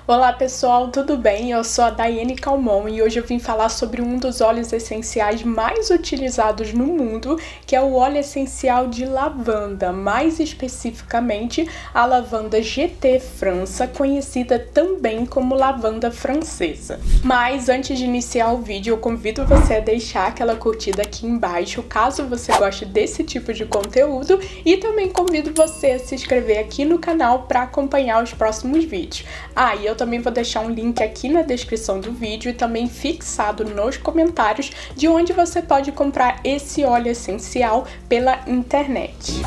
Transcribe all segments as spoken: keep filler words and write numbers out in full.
Olá pessoal, tudo bem? Eu sou a Daiane Calmon e hoje eu vim falar sobre um dos óleos essenciais mais utilizados no mundo, que é o óleo essencial de lavanda, mais especificamente a lavanda G T França, conhecida também como lavanda francesa. Mas antes de iniciar o vídeo, eu convido você a deixar aquela curtida aqui embaixo, caso você goste desse tipo de conteúdo, e também convido você a se inscrever aqui no canal para acompanhar os próximos vídeos. Ah, e eu também vou deixar um link aqui na descrição do vídeo e também fixado nos comentários de onde você pode comprar esse óleo essencial pela internet.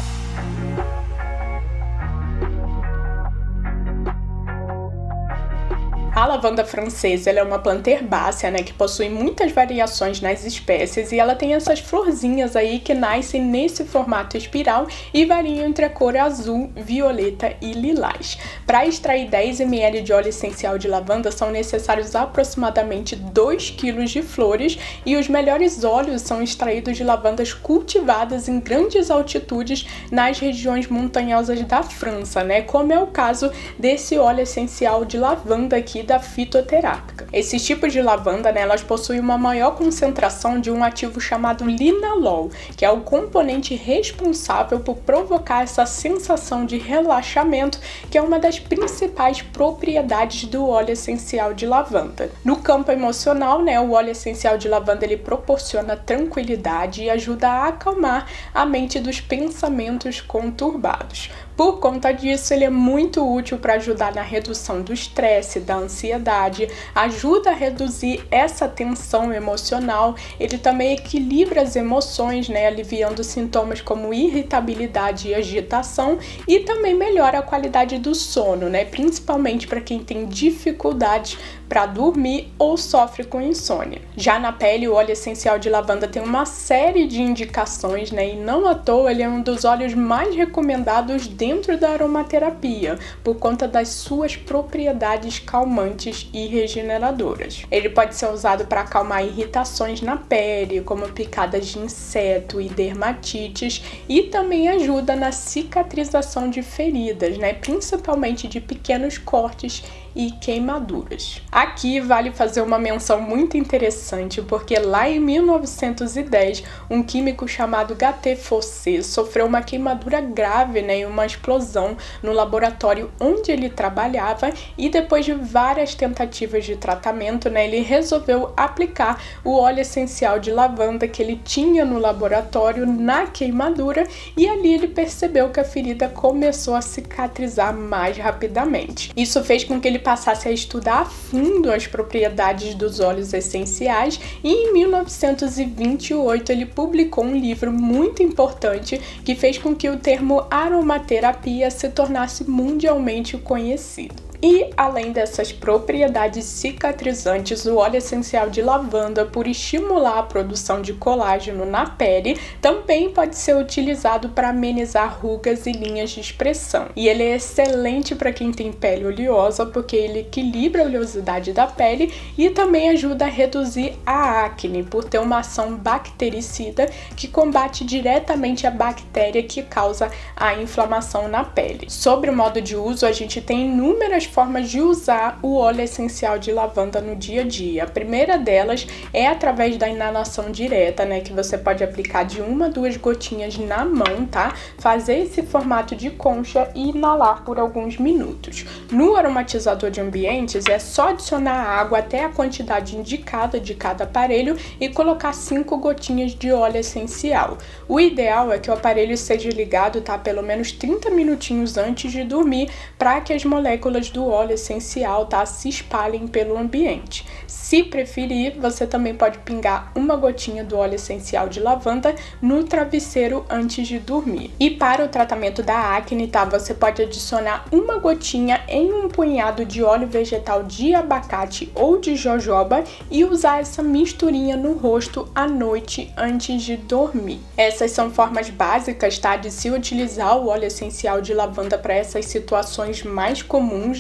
A lavanda francesa ela é uma planta herbácea, né, que possui muitas variações nas espécies e ela tem essas florzinhas aí que nascem nesse formato espiral e variam entre a cor azul, violeta e lilás. Para extrair dez mililitros de óleo essencial de lavanda são necessários aproximadamente dois quilos de flores e os melhores óleos são extraídos de lavandas cultivadas em grandes altitudes nas regiões montanhosas da França, né, como é o caso desse óleo essencial de lavanda aqui da fitoterápica. Esses tipos de lavanda, né, elas possuem uma maior concentração de um ativo chamado linalol, que é o componente responsável por provocar essa sensação de relaxamento, que é uma das principais propriedades do óleo essencial de lavanda. No campo emocional, né, o óleo essencial de lavanda ele proporciona tranquilidade e ajuda a acalmar a mente dos pensamentos conturbados. Por conta disso, ele é muito útil para ajudar na redução do estresse, da ansiedade, ajuda a reduzir essa tensão emocional, ele também equilibra as emoções, né, aliviando sintomas como irritabilidade e agitação, e também melhora a qualidade do sono, né, principalmente para quem tem dificuldades para dormir ou sofre com insônia. Já na pele, o óleo essencial de lavanda tem uma série de indicações, né, e não à toa ele é um dos óleos mais recomendados dentro da aromaterapia, por conta das suas propriedades calmantes e regeneradoras. Ele pode ser usado para acalmar irritações na pele, como picadas de inseto e dermatites, e também ajuda na cicatrização de feridas, né, principalmente de pequenos cortes e queimaduras. Aqui vale fazer uma menção muito interessante, porque lá em mil novecentos e dez, um químico chamado Gatté Fossé sofreu uma queimadura grave, né, e uma explosão no laboratório onde ele trabalhava, e depois de várias tentativas de tratamento, né, ele resolveu aplicar o óleo essencial de lavanda que ele tinha no laboratório na queimadura, e ali ele percebeu que a ferida começou a cicatrizar mais rapidamente. Isso fez com que ele passasse a estudar a fundo as propriedades dos óleos essenciais, e em mil novecentos e vinte e oito ele publicou um livro muito importante que fez com que o termo aromaterapia se tornasse mundialmente conhecido. E, além dessas propriedades cicatrizantes, o óleo essencial de lavanda, por estimular a produção de colágeno na pele, também pode ser utilizado para amenizar rugas e linhas de expressão. E ele é excelente para quem tem pele oleosa, porque ele equilibra a oleosidade da pele e também ajuda a reduzir a acne, por ter uma ação bactericida que combate diretamente a bactéria que causa a inflamação na pele. Sobre o modo de uso, a gente tem inúmeras formas de usar o óleo essencial de lavanda no dia a dia. A primeira delas é através da inalação direta, né, que você pode aplicar de uma a duas gotinhas na mão, tá? Fazer esse formato de concha e inalar por alguns minutos. No aromatizador de ambientes, é só adicionar água até a quantidade indicada de cada aparelho e colocar cinco gotinhas de óleo essencial. O ideal é que o aparelho seja ligado, tá, pelo menos trinta minutinhos antes de dormir, para que as moléculas do do óleo essencial, tá, se espalhem pelo ambiente. Se preferir, você também pode pingar uma gotinha do óleo essencial de lavanda no travesseiro antes de dormir. E para o tratamento da acne, tá, você pode adicionar uma gotinha em um punhado de óleo vegetal de abacate ou de jojoba e usar essa misturinha no rosto à noite antes de dormir. Essas são formas básicas, tá, de se utilizar o óleo essencial de lavanda para essas situações mais comuns, né?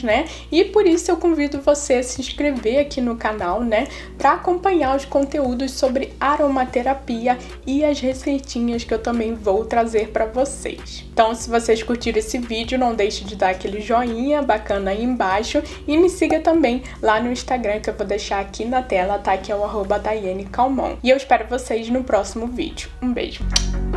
né? E por isso eu convido você a se inscrever aqui no canal, né? Para acompanhar os conteúdos sobre aromaterapia e as receitinhas que eu também vou trazer para vocês. Então, se vocês curtiram esse vídeo, não deixe de dar aquele joinha bacana aí embaixo e me siga também lá no Instagram, que eu vou deixar aqui na tela, tá? Que é o arroba Daiane Calmon. E eu espero vocês no próximo vídeo. Um beijo!